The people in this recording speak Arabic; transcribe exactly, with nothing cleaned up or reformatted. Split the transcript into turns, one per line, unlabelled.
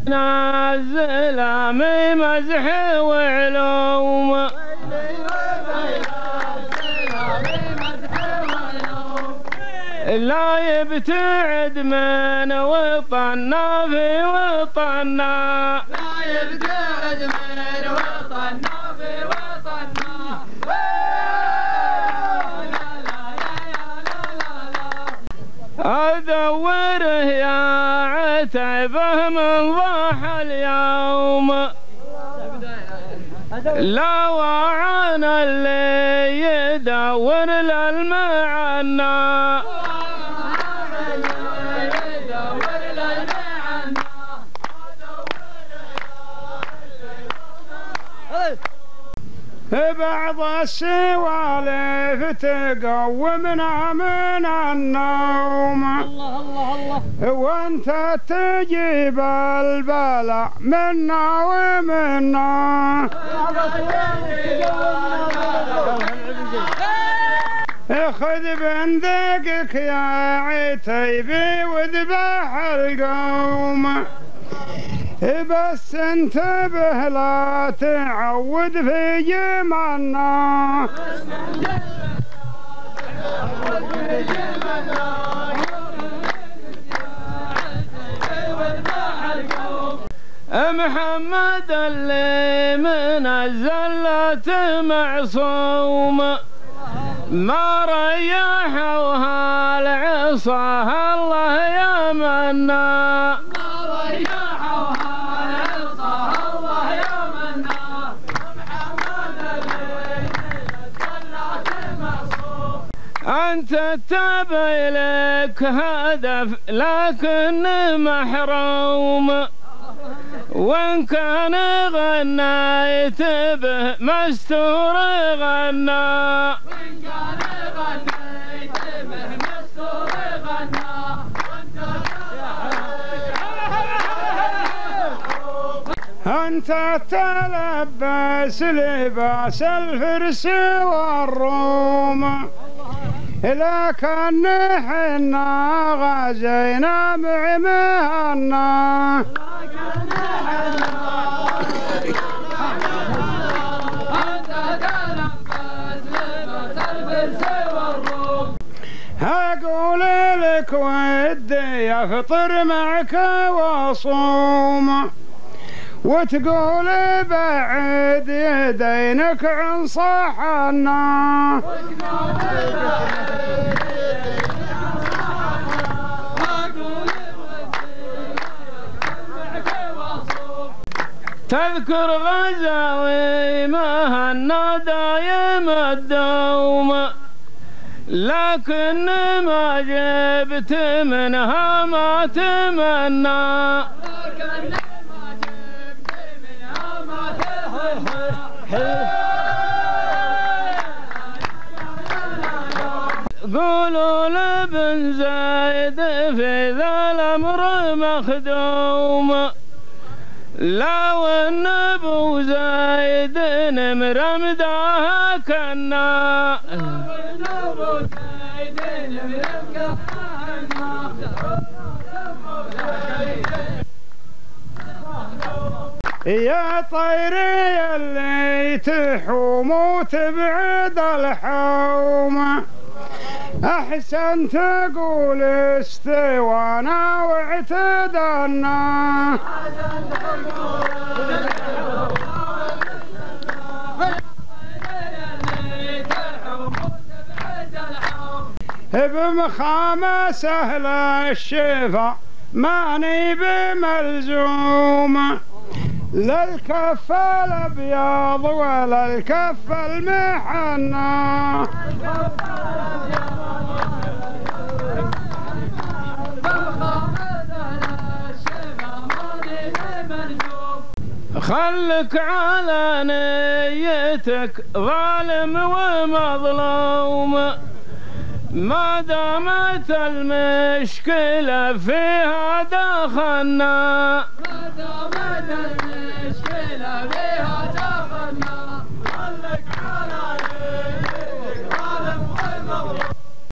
نازل من مزح وعلوم لا يبتعد من وطننا في وطننا
لا يبتعد من وطننا في وطننا
أدوره يا عتبه من ضاح اليوم لا وعنا اللي يدور للمعنى بعض السوالف تقومنا من النوم
الله الله الله
وانت تجيب البلاء منا ومنا خذ بندقك يا عتيبي واذبح القوم بس انتبه لا تعود في جمالنا محمد اللي من الزلة معصوم ما ريحوها العصا الله يا منا أنت تبي لك هدف لكن محروم وإن كان غنيت به مستور غنى
وإن كان غنيت به مستور غنى
أنت تلبس لباس الفرس والروم لكن حنا غزينا بعمهنا أقول لك ودي أفطر معك وأصوم وتقول بعد يدينك عن صحنا تذكر غزاوي مهنا دايم الدوم لكن ما جبت منها ما تمنى قولوا لابن زايد في ذا الأمر مخدوم لا والنبو زايد نمر مداها كنا يا طيري اللي تحوم وتبعد الحوم أحسن تقول استوانا واعتدنا بمخامة سهل الشفا ماني بملزوم لا الكف الابيض ولا الكف المحنى خلك على نيتك ظالم ومظلوم ما دامت المشكلة فيها دخلنا
ما دامت المشكلة فيها